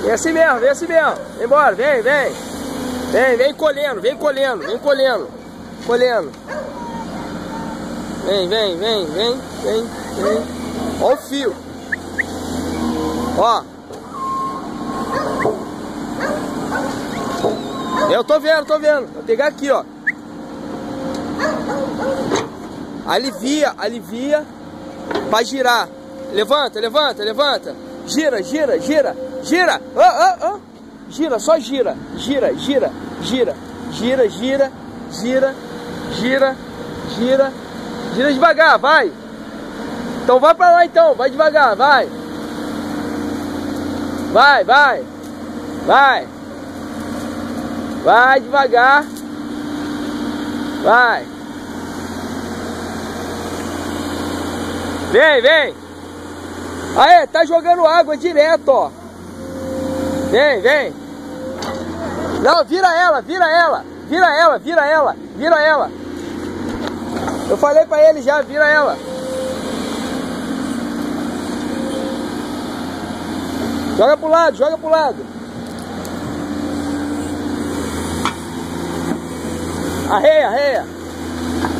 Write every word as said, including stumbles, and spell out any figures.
Vem assim mesmo, vem assim mesmo. Vem embora, vem, vem. Vem, vem colhendo, vem colhendo, vem colhendo. Colhendo. Vem, vem, vem, vem, vem, vem. Ó o fio. Ó. Eu tô vendo, tô vendo. Vou pegar aqui, ó. Alivia, alivia. Pra girar. Levanta, levanta, levanta. Gira, gira, gira. Gira. Oh, oh, oh. Gira, só gira. Gira, gira, gira. Gira, gira, gira. Gira, gira. Gira devagar, vai. Então vai pra lá então, vai devagar, vai. Vai, vai. Vai. Vai devagar. Vai. Vem, vem. Aê, tá jogando água direto, ó. Vem, vem. Não, vira ela, vira ela. Vira ela, vira ela, vira ela. Eu falei pra ele já, vira ela. Joga pro lado, joga pro lado. Arreia, arreia.